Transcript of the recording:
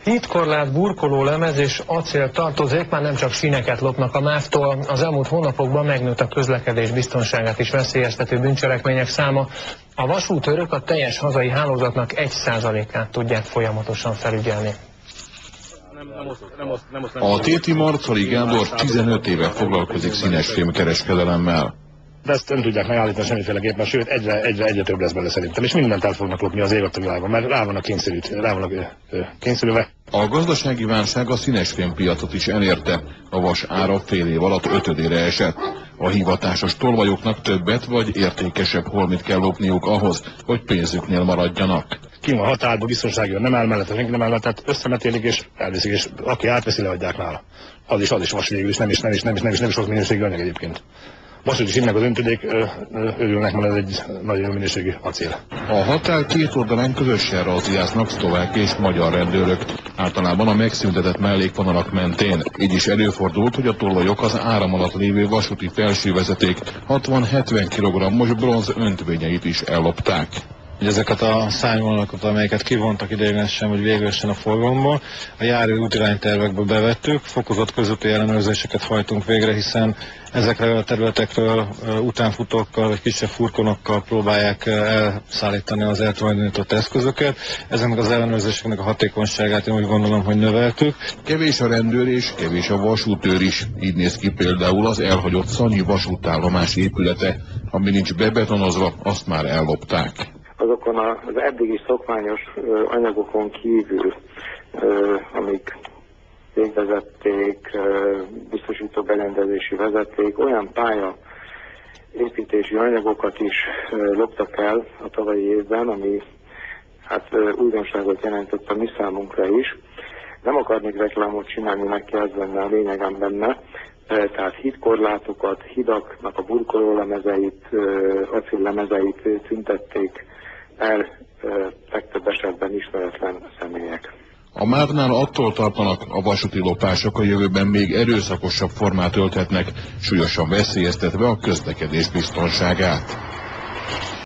Hídkorlát, burkolólemez és acéltartozék már nem csak síneket lopnak a MÁV-tól, az elmúlt hónapokban megnőtt a közlekedés biztonságát is veszélyeztető bűncselekmények száma. A vasútőrök a teljes hazai hálózatnak 1%-át tudják folyamatosan felügyelni. A téti Marcali Gábor 15 éve foglalkozik színesfém-kereskedelemmel. De ezt nem tudják megállítani semmiféleképpen, sőt egyre több lesz belőle szerintem, és mindent el fognak lopni az ég a világon, mert rá vannak kényszerülve. A gazdasági válság a színesfém piacot is elérte, a vas ára fél év alatt 5-ödére esett. A hivatásos tolvajoknak többet vagy értékesebb holmit kell lopniuk ahhoz, hogy pénzüknél maradjanak. Ki van határban, biztonságilag nem áll mellette, senki nem áll mellette, tehát összemetélik és elviszik, és aki átveszi, leadják nála. Az is vas végül is, nem is rossz minőségű anyag egyébként. Most is innen az öntödék, örülnek, mert ez egy nagyon jó minőségű acél. A határ két oldalán közösen razziáznak szlovák és magyar rendőrök, általában a megszüntetett mellékvonalak mentén. Így is előfordult, hogy a tolvajok az áram alatt lévő vasúti felsővezeték 60-70 kg-os bronz öntvényeit is ellopták. Ezeket a szárnyvonalakat, amelyeket kivontak ideiglenesen vagy véglegesen a forgalomból, a járő útiránytervekbe bevettük, fokozott közúti ellenőrzéseket hajtunk végre, hiszen ezekre a területekről utánfutókkal vagy kisebb furkonokkal próbálják elszállítani az eltulajdonított eszközöket. Ezeknek az ellenőrzéseknek a hatékonyságát én úgy gondolom, hogy növeltük. Kevés a rendőr és kevés a vasútőr is. Így néz ki például az elhagyott Szanyi vasútállomás épülete, ami nincs bebetonozva, azt már ellopták. Azokon az eddigi szokványos anyagokon kívül, amik végvezették, biztosító berendezési vezeték, olyan pálya építési anyagokat is loptak el a tavalyi évben, ami hát újdonságot jelentett a mi számunkra is. Nem akarnék reklámot csinálni neki, ez lenne a lényegem benne. Tehát hídkorlátokat, hidaknak a burkolólemezeit, acéllemezeit tüntették el legtöbb esetben ismeretlen személyek. A MÁV-nál attól tartanak, a vasúti lopások a jövőben még erőszakosabb formát ölthetnek, súlyosan veszélyeztetve a közlekedés biztonságát.